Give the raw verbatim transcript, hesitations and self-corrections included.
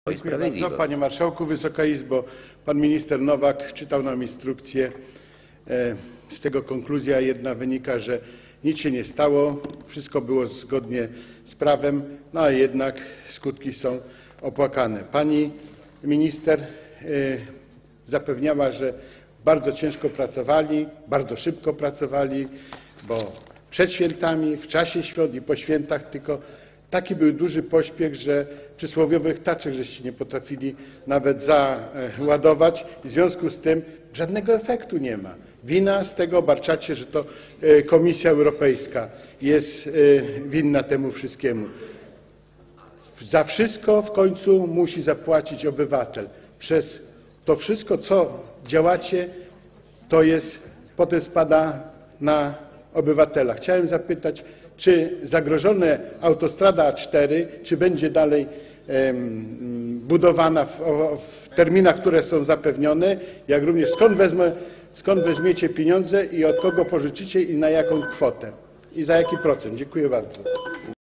i Dziękuję Sprawiedliwość. bardzo. Panie Marszałku, Wysoka Izbo, Pan Minister Nowak czytał nam instrukcję. Z tego konkluzja jedna wynika, że nic się nie stało, wszystko było zgodnie z prawem, no a jednak skutki są opłakane. Pani minister zapewniała, że bardzo ciężko pracowali, bardzo szybko pracowali, bo przed świętami, w czasie świąt i po świętach, tylko taki był duży pośpiech, że przysłowiowych taczek żeście nie potrafili nawet załadować i w związku z tym żadnego efektu nie ma. Wina z tego obarczacie, że to Komisja Europejska jest winna temu wszystkiemu. Za wszystko w końcu musi zapłacić obywatel. Przez to wszystko, co działacie, to jest, potem spada na obywatela. Chciałem zapytać, czy zagrożone autostrada A cztery, czy będzie dalej em, budowana w, o, w terminach, które są zapewnione, jak również skąd, wezmę, skąd weźmiecie pieniądze i od kogo pożyczycie i na jaką kwotę i za jaki procent. Dziękuję bardzo.